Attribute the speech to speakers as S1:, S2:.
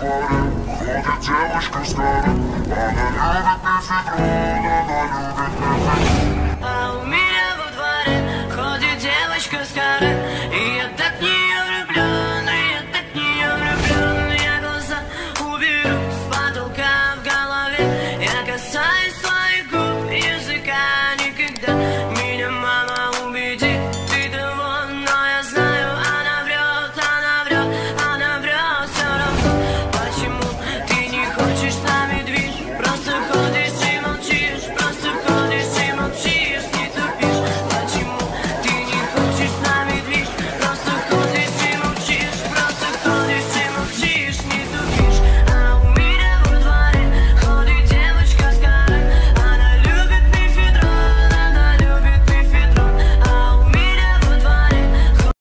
S1: паре ходит девушка с каром. Она любит мифидрон, она любит мифидрон.